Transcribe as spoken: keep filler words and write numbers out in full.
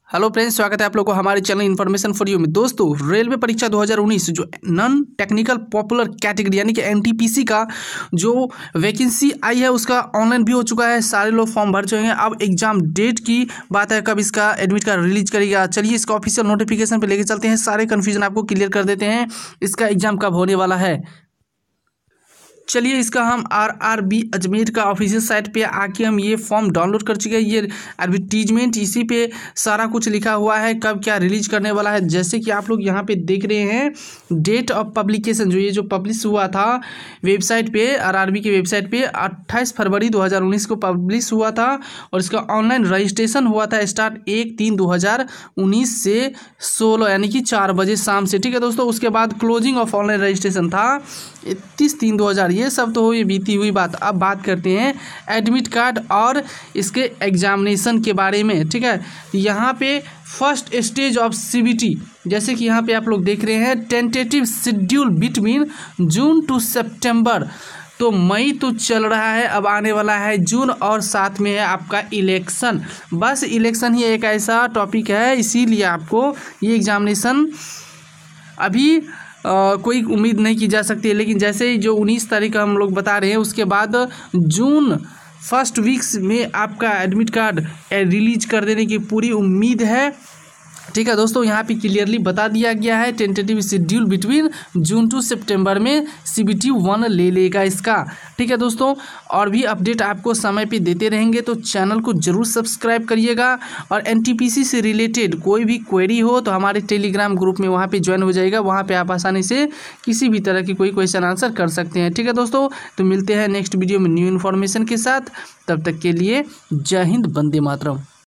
Hello friends, स्वागत है आप लोगों को हमारे चैनल इन्फॉर्मेशन फॉर यू में। दोस्तों, रेलवे परीक्षा दो हज़ार उन्नीस जो नॉन टेक्निकल पॉपुलर कैटेगरी यानी कि एनटीपीसी का जो वैकेंसी आई है उसका ऑनलाइन भी हो चुका है। सारे लोग फॉर्म भर चुके हैं। अब एग्जाम डेट की बात है, कब इसका एडमिट कार्ड रिलीज करेगा। चलिए इसका ऑफिशियल नोटिफिकेशन पे लेके चलते हैं, सारे कन्फ्यूजन आपको क्लियर कर देते हैं। इसका एग्जाम कब होने वाला है, चलिए इसका हम आर आर बी अजमेर का ऑफिशियल साइट पे आके हम ये फॉर्म डाउनलोड कर चुके हैं। ये एडवर्टीजमेंट इसी पे सारा कुछ लिखा हुआ है, कब क्या रिलीज करने वाला है। जैसे कि आप लोग यहाँ पे देख रहे हैं, डेट ऑफ पब्लिकेशन जो ये जो पब्लिश हुआ था वेबसाइट पे, आर आर बी की वेबसाइट पे अट्ठाईस फरवरी दो हज़ार उन्नीस को पब्लिश हुआ था। और इसका ऑनलाइन रजिस्ट्रेशन हुआ था स्टार्ट एक तीन दो हज़ार उन्नीस से सोलह यानी कि चार बजे शाम से। ठीक है दोस्तों, उसके बाद क्लोजिंग ऑफ ऑनलाइन रजिस्ट्रेशन था इकतीस तीन दो हज़ार। ये सब तो हुई बीती हुई बात। अब बात करते हैं एडमिट कार्ड और इसके एग्जामिनेशन के बारे में। ठीक है, यहाँ पे फर्स्ट स्टेज ऑफ सीबीटी, जैसे कि यहाँ पे आप लोग देख रहे हैं, tentative schedule between June to September. तो मई तो चल रहा है, अब आने वाला है जून, और साथ में है आपका इलेक्शन। बस इलेक्शन ही एक ऐसा टॉपिक है, इसीलिए आपको ये एग्जामिनेशन अभी आ, कोई उम्मीद नहीं की जा सकती है। लेकिन जैसे ही जो उन्नीस तारीख का हम लोग बता रहे हैं, उसके बाद जून फर्स्ट वीक्स में आपका एडमिट कार्ड रिलीज कर देने की पूरी उम्मीद है। ठीक है दोस्तों, यहाँ पे क्लियरली बता दिया गया है, tentative schedule between June to September में सीबीटी वन ले लेगा इसका। ठीक है दोस्तों, और भी अपडेट आपको समय पे देते रहेंगे, तो चैनल को जरूर सब्सक्राइब करिएगा। और एनटीपीसी से रिलेटेड कोई भी क्वेरी हो तो हमारे टेलीग्राम ग्रुप में वहाँ पे ज्वाइन हो जाएगा। वहाँ पे आप आसानी से किसी भी तरह की कोई क्वेश्चन आंसर कर सकते हैं। ठीक है दोस्तों, तो मिलते हैं नेक्स्ट वीडियो में न्यू इन्फॉर्मेशन के साथ। तब तक के लिए जय हिंद, वंदे मातरम।